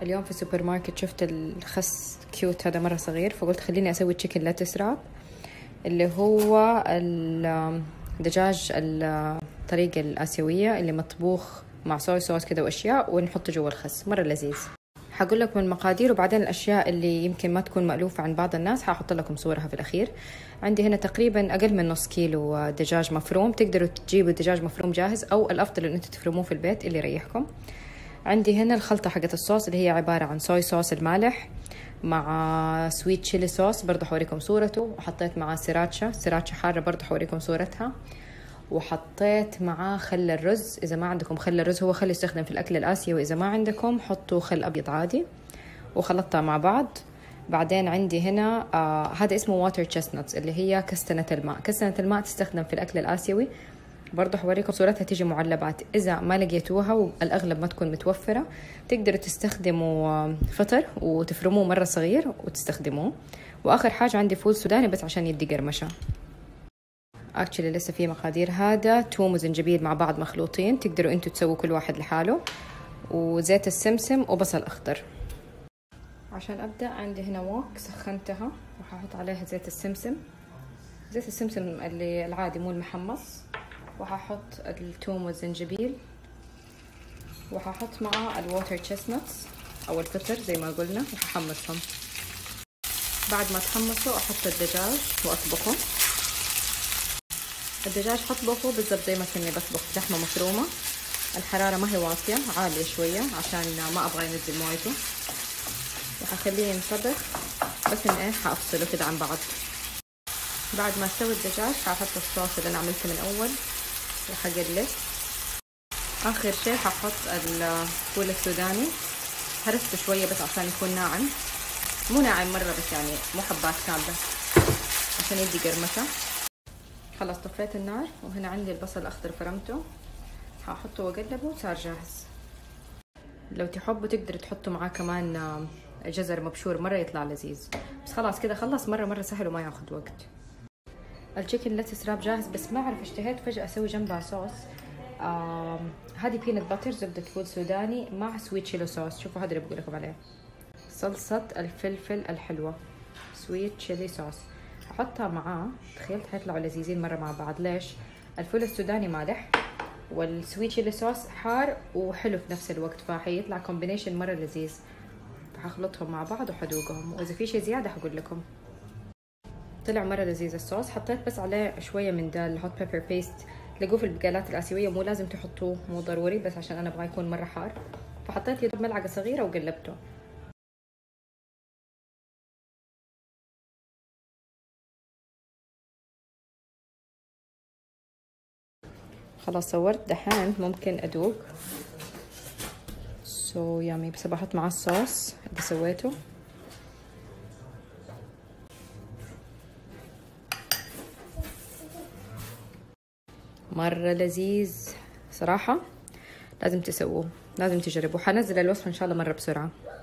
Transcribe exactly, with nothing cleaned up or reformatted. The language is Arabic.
اليوم في السوبر ماركت شفت الخس كيوت هذا مرة صغير، فقلت خليني أسوي تشيكن لاتس راب اللي هو الدجاج الطريقة الآسيوية اللي مطبوخ مع صويا صوص كده وأشياء ونحطه جوا الخس، مرة لذيذ. حقول لكم المقادير وبعدين الأشياء اللي يمكن ما تكون مألوفة عن بعض الناس حاحط لكم صورها في الأخير. عندي هنا تقريبا أقل من نص كيلو دجاج مفروم، تقدروا تجيبوا الدجاج مفروم جاهز أو الأفضل إن أنتوا تفرموه في البيت اللي يريحكم. عندي هنا الخلطة حقت الصوص اللي هي عبارة عن صويا صوص المالح مع سويت تشيلي صوص، برضه حوريكم صورته، وحطيت معاه سيراتشا سيراتشا حارة برضه حوريكم صورتها، وحطيت معاه خل الرز. إذا ما عندكم خل الرز هو خل يستخدم في الأكل الآسيوي، وإذا ما عندكم حطوا خل أبيض عادي، وخلطتها مع بعض. بعدين عندي هنا آه هذا اسمه واتر تشستنتس اللي هي كستنة الماء. كستنة الماء تستخدم في الأكل الآسيوي، برضه حوريكم صورتها تيجي معلبات. إذا ما لقيتوها والأغلب ما تكون متوفرة تقدروا تستخدموا فطر وتفرموه مرة صغير وتستخدموه. وآخر حاجة عندي فول سوداني بس عشان يدي قرمشة. اكشلي لسه في مقادير، هذا توم وزنجبيل مع بعض مخلوطين، تقدروا انتوا تسووا كل واحد لحاله، وزيت السمسم وبصل اخضر. عشان ابدا عندي هنا ووك سخنتها وححط عليها زيت السمسم، زيت السمسم اللي العادي مو المحمص، وححط الثوم والزنجبيل، وححط معه الووتر تشستنتس او الفطر زي ما قلنا، وححمصهم. بعد ما تحمصوا احط الدجاج واطبخه. الدجاج حطبخه بالضبط زي ما كني بطبخ لحمة مفرومة، الحرارة ما هي واطية، عالية شوية عشان ما ابغى ينزل مويته، وحخليه ينطبخ بس ان ايه حافصله كده عن بعض. بعد ما استوي الدجاج ححط الصوص اللي انا عملته من اول وحقلب. اخر شيء ححط الفول السوداني، هرسته شوية بس عشان يكون ناعم، مو ناعم مرة بس يعني مو حبات كاملة عشان يدي قرمشة. خلاص طفيت النار، وهنا عندي البصل الاخضر فرمته، هحطه واقلبه وصار جاهز. لو تحبوا تقدروا تحطوا معاه كمان جزر مبشور، مره يطلع لذيذ. بس خلاص كده خلص، مره مره سهل وما ياخذ وقت. التشيكن لاتس راب جاهز، بس ما اعرف اشتهيت فجاه اسوي جنبها صوص. آه هذه بينت باتر، زبده فول سوداني مع سويت تشيلي صوص. شوفوا هذا اللي بقول لكم عليه، صلصه الفلفل الحلوه سويت تشيلي صوص، احطها معاه. تخيلت حيطلعوا لذيذين مره مع بعض. ليش؟ الفول السوداني مالح والسويت تشيلي صوص حار وحلو في نفس الوقت، فحيطلع كومبينيشن مره لذيذ. فحخلطهم مع بعض وحدوقهم، واذا في شيء زياده حقول لكم. طلع مره لذيذ الصوص. حطيت بس عليه شويه من ده الهوت بيبر بيست، تلاقوه في البقالات الاسيويه، مو لازم تحطوه، مو ضروري، بس عشان انا ابغى يكون مره حار فحطيت يدوب ملعقه صغيره وقلبته. خلاص صورت، دحين ممكن ادوق. سو يامي. بس بحط معاه الصوص اللي سويته. مرة لذيذ صراحة، لازم تسووه، لازم تجربوه. حنزل الوصفة ان شاء الله مرة بسرعة.